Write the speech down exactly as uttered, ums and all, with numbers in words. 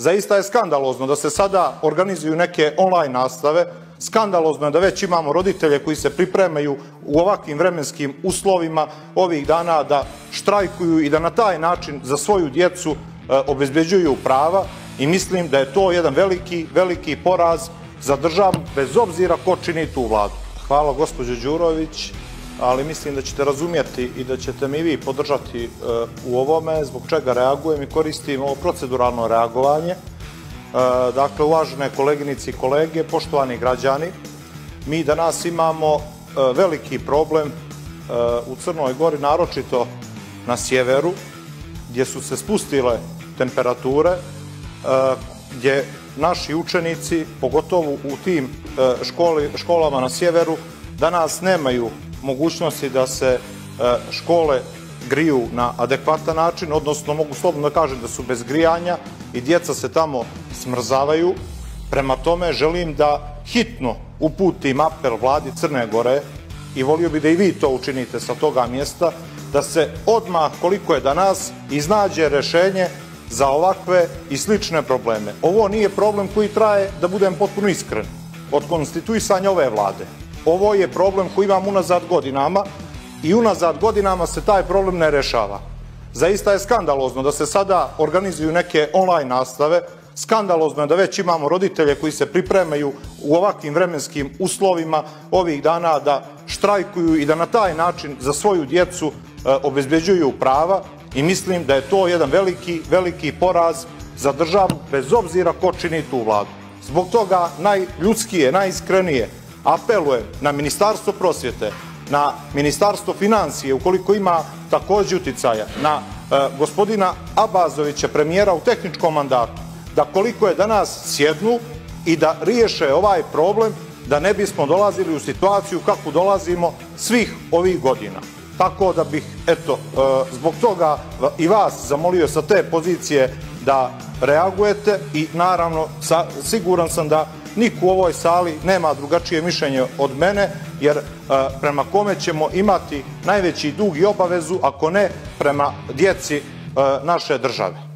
Zaista je skandalozno da se sada organizuju neke online nastave, skandalozno je da već imamo roditelje koji se pripremaju u ovakvim vremenskim uslovima ovih dana da štrajkuju i da na taj način za svoju djecu obezbeđuju prava i mislim da je to jedan veliki, veliki poraz za državu, bez obzira ko čini tu vladu. Hvala gospođo Đurović, ali mislim da ćete razumjeti i da ćete mi vi podržati u ovome, zbog čega reagujem i koristim ovo proceduralno reagovanje. Dakle, uvažene koleginice i kolege, poštovani građani, mi danas imamo veliki problem u Crnoj Gori, naročito na sjeveru, gdje su se spustile temperature, gdje naši učenici, pogotovo u tim školama na sjeveru, danas nemaju mogućnosti da se škole griju na adekvatan način, odnosno mogu slobodno da kažem da su bez grijanja i djeca se tamo smrzavaju. Prema tome želim da hitno uputim apel vladi Crne Gore i volio bi da i vi to učinite sa toga mjesta, da se odmah, koliko je danas, iznađe rešenje za ovakve i slične probleme. Ovo nije problem koji traje, da budem potpuno iskren, od konstituisanja ove vlade. Ovo je problem koji imam unazad godinama i unazad godinama se taj problem ne rešava. Zaista je skandalozno da se sada organizuju neke online nastave, skandalozno je da već imamo roditelje koji se pripremaju u ovakvim vremenskim uslovima ovih dana da štrajkuju i da na taj način za svoju djecu obezbeđuju prava i mislim da je to jedan veliki, veliki poraz za državu, bez obzira ko čini tu vladu. Zbog toga najljudskije, najiskrenije apelujem na Ministarstvo prosvjete, na Ministarstvo financije, ukoliko ima takođe uticaja, na gospodina Abazovića, premijera u tehničkom mandatu, da koliko je danas sjednu i da riješe ovaj problem, da ne bismo dolazili u situaciju kako dolazimo svih ovih godina. Tako da bih, eto, zbog toga i vas zamolio sa te pozicije da reagujete i naravno siguran sam da niko u ovoj sali nema drugačije mišljenje od mene, jer prema kome ćemo imati najveći dug i obavezu, ako ne prema djeci naše države.